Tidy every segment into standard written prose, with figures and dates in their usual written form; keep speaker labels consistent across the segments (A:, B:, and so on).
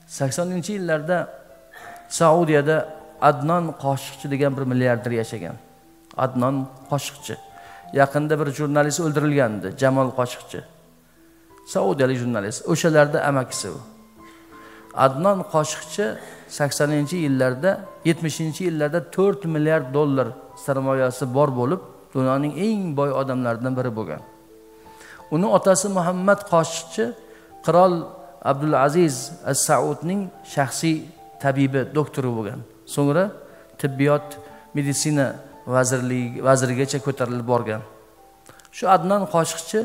A: 80-yillarda Saudiyada Adnan Qoshiqchi degan bir milliarder yashagan. Adnan Qoshiqchi. Yaqinda bir jurnalist o'ldirilgandi, Jamol Qoshiqchi. Saudiyalik jurnalist. O'shalarda amakisi u. Adnan Qoshiqchi 80-yillarda, 70-yillarda 4 milliard dollar sarmoyasi bor bo'lib, dunyoning eng boy odamlaridan biri bo'lgan. Uni otasi Muhammad Qoshiqchi qirol Abdulaziz as-Saudning shaxsiy tabibi, doktori bo'lgan. So'ngra tibbiyot, meditsina vazirigacha ko'tarilib borgan. Shu Adnan Qoshiqchi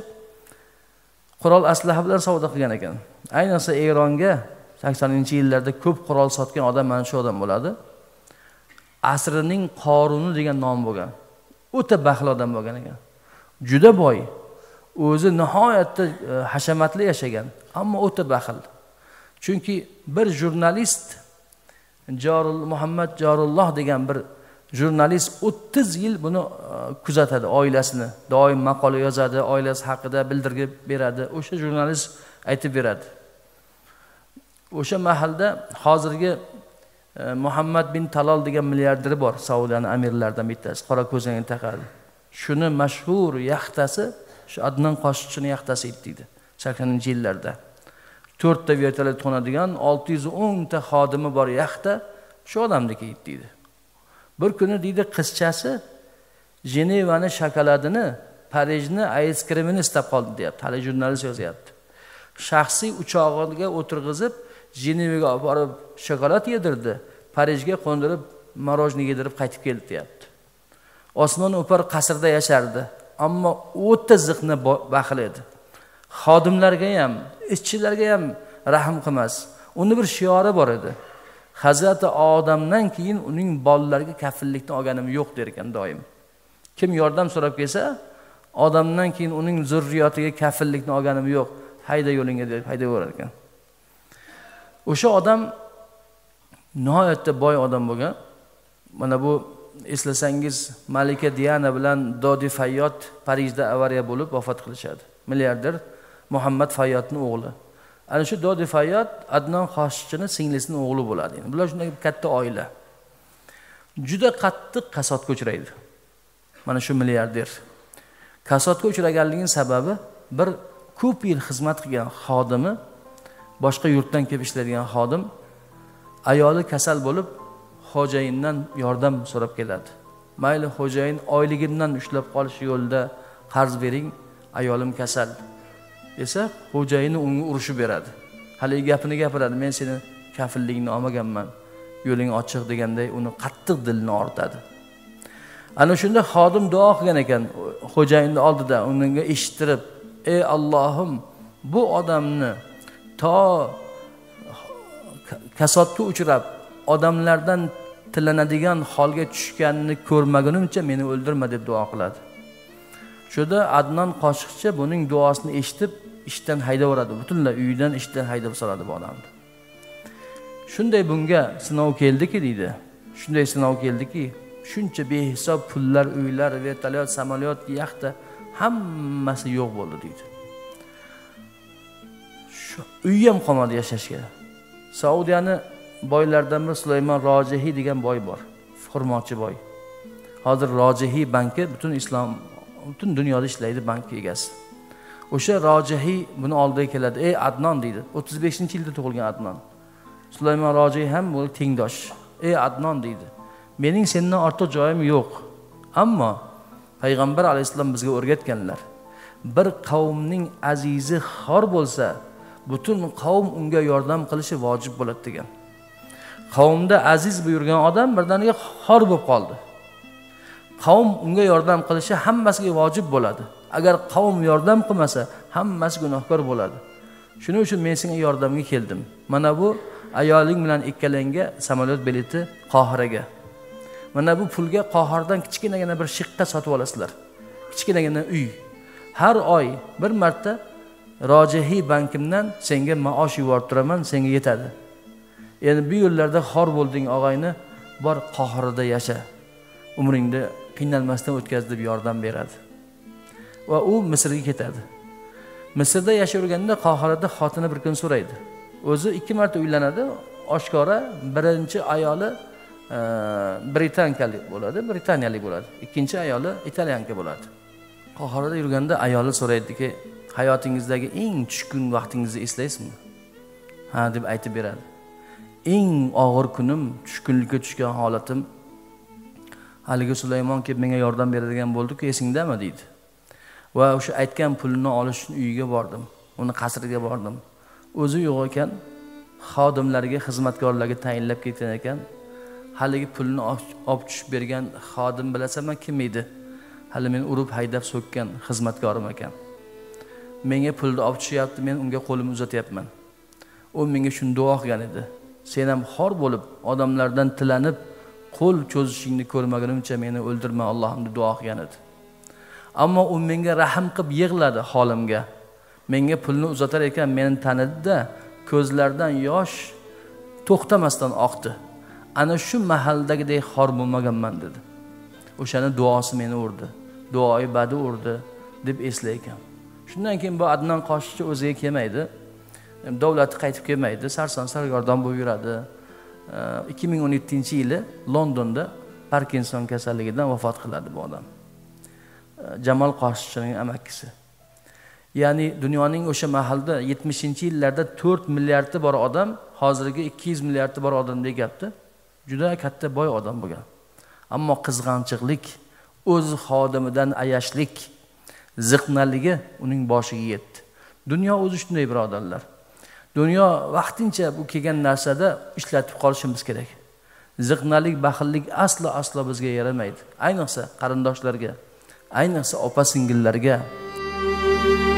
A: qurol aslaha bilan savdo qilgan ekan. Ayniqsa Eronga 80-yillarda ko'p qurol sotgan odam mana shu odam bo'ladi. Asrining Qoruni degan nom bo'lgan. O'ta baxil odam bo'lgan ekan. Juda boy. O'zi nihoyatda hashamatli yashagan, ammo o'ta baxil. Chunki bir jurnalist Muhammad Jorulloh degan bir jurnalist 30 yil buni kuzatadi, oilasini. Doim maqola yozadi, oilasi haqida bildirib beradi. O'sha jurnalist aytib beradi. O'sha mahalda hozirgi Muhammad bin Talal degan milliarder bor, Saudiyaning amirlaridan bittasi, qora ko'zani taqadi. Shuni mashhur yaxtasi shu Adnan Qoshiqchining yaxtasi edi deydi. 80-yillarda 4 ta vertolyot qo'nadigan 610 ta xodimi bor yaxta shu odamniki edi deydi. Bir kuni deydi qizchasi Jenevani shokoladini, Parijni ayskrimini istab qoldi deyapti. Hali jurnalist yozyapti. Shaxsiy uchog'iga o'tirg'izib Jenevaga olib borib shokolad yedirdi, Parijga qo'ndirib marojni yedirib qaytib keldi deyapti. Osmon o'par qasrda yashardi, ammo o'ta ziqna baxil edi. Xodimlarga ham, ishchilarga ham rahm qilmas. Uni bir shiori bor edi. Hazrati Odamdan keyin uning bolalariga kafillikni olganim yo'q der ekan doim. Kim yordam so'rab kelsa, odamdan keyin uning zurriyotiga kafillikni olganim yo'q, hayda yo'lingga deb haydaverar ekan. O'sha odam nihoyatda boy odam bo'lgan. Mana bu eslasangiz Malika Diana bilan Dodi Fayyot Parijda avariya bo'lib vafot qilishadi. Milliarder Muhammad Fayyotning o'g'li. Ana shu Dodi Fayyot Adnan Qoshiqchining singlisining o'g'li bo'ladi. Bular shunday katta oila. Juda qattiq kasodga uchraydi. Mana shu milliarder. Kasodga uchraganligining sababi bir ko'p yil xizmat qilgan xodimi, boshqa yurtdan kelib ishlaydigan xodim ayoli kasal bo'lib xo'jayindan yordam so'rab keladi. Mayli xo'jayin oyligimdan ushlab qolish yo'lida qarz bering, ayolim kasal desa, xo'jayini unga urushib beradi. Hali gapini gapiradi, men seni kafilligingni olmaganman, yo'ling ochiq deganday uni qattiq dilini ortadi. Ana shunda xodim duo qilgan ekan xo'jayinning oldida, unga eshittirib, ey Allohim, bu odamni to kasodga uchrab odamlardan tillanadigan holga tushganini ko'rmagunimcha meni o'ldirma deb duo qiladi. Shunda Adnan Qoshiqchi buning duosini eshitib ishdan haydaveradi, butunlay uydan ishdan haydab soladi bu odamni. Shunday bunga sinov keldiki deydi. Shunday sinov keldiki, shuncha behisob pullar, uylar, vertolyot, samolyot, yaxta hammasi yo'q bo'ldi deydi. Uy ham qolmadi yashashga. Saudiyani boylardan bir Sulaymon Rojihiy degan boy bor. Xurmochi boy. Hozir Rojihiy banki butun dunyoda ishlaydi, bank egasi. O'sha Rojihiy buni oldiga keladi. Ey Adnan deydi. 35-yilda tug'ilgan Adnan. Sulaymon Rojihiy ham bu tengdosh. Ey Adnan deydi. Mening sendan ortiq joyim yo'q. Ammo payg'ambar alayhisalom bizga o'rgatganlar. Bir qavmning azizi xor bo'lsa, butun qavm unga yordam qilishi vojib bo'ladi degan. Qavmda aziz buyurgan odam birdaniga xor bo'lib qoldi. Qavm unga yordam qilishi hammasiga vojib bo'ladi. Agar qavm yordam qilmasa, hammasi gunohkor bo'ladi. Shuning uchun men senga yordamga keldim. Mana bu ayoling bilan ikkalangga samolyot bileti Qohiraga. Mana bu pulga Qohirdan kichkinagina bir shiqqa sotib olasizlar. Kichkinagina uy. Har oy bir marta Rojihiy bankimdan senga maosh yuborib turaman, senga yetadi. Endi bu yillarda xor bo'lding og'ayni, bor Qohirada yasha. Umringda qiynalmasdan o'tkaz deb yordam beradi. Va u Misrga ketadi. Misrda yashaverganda Qohirada xotini bir kun so'raydi. O'zi 2 marta uylanadi, oshkora. Birinchi ayoli Britaniyalik bo'ladi. Ikkinchi ayoli italyanka bo'ladi. Qahorada yurganda ayoli so'raydiki, hayotingizdagi eng tushkun vaqtingizni eslaysizmi? Ha deb aytib beradi. Eng og'ir kunim, tushkunlikka tushgan holatim haligi Sulaymon kelib menga yordam beradigan bo'ldi-ku, esingdami deydi. Va o'sha aytgan pulni olish uchun uyiga bordim. Uni qasriga bordim. O'zi yo'q ekan, xodimlarga, xizmatkorlarga tayinlab ketgan ekan. Haligi pulni olib tushib bergan xodim bilasanmi kim edi? Hali meni urib haydab so'kkan xizmatkorim ekan. Menga pulni olib tushyapti, men unga qo'limni uzatyapman. U menga shuni duo qilgan edi. Sen ham xor bo'lib, odamlardan tilanib, qo'l cho'zishingni ko'rmagunimcha meni o'ldirma Allohim deb duo qilgan edi. Ammo u menga rahim qilib yig'ladi holimga. Menga pulni uzatar ekan meni tanidi-da, ko'zlaridan yosh to'xtamasdan oqdi. Ana shu mahaldagidek xor bo'lmaganman dedi. O'shani duosi meni urdi. Duoyi badi urdi deb eslaykan. Shundan keyin bu Adnan Qoshiqchi o'ziga kelmaydi. Davlati qaytib kelmaydi, sarson sargardon bo'lib yuradi. 2017-yili Londonda Parkinson kasalligidan vafot qiladi bu odam. Jamol Qoshiqchining amakisi. Ya'ni dunyoning o'sha mahalda 70-yillarda 4 milliardda bor odam, hozirgi 200 milliardda bor odamdek gapdi. Juda katta boy odam bo'lgan. Ammo qizg'anchiqlik, o'z xodimidan ayashlik, ziqnaligi uning boshiga yetdi. Dunyo o'zi shunday birodarlar. Dunyo vaqtincha bu kelgan narsada ishlatib qolishimiz kerak. Ziqnalik, baxillik aslo bizga yaramaydi. Ayniqsa qarindoshlarga, ayniqsa opa-singillarga.